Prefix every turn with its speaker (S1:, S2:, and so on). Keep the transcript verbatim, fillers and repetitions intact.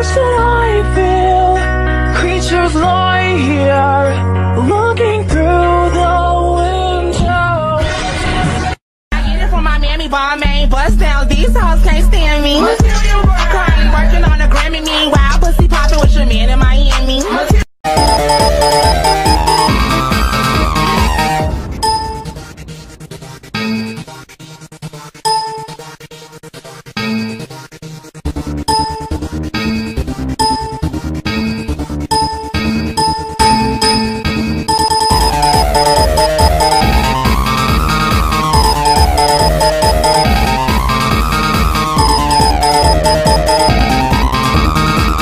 S1: That's what I feel. Creatures lie here, looking through the window.
S2: I get it from my mammy, ball main bust down. These hoes can't stand me. Crying, working on a Grammy, meanwhile pussy popping with your man in Miami.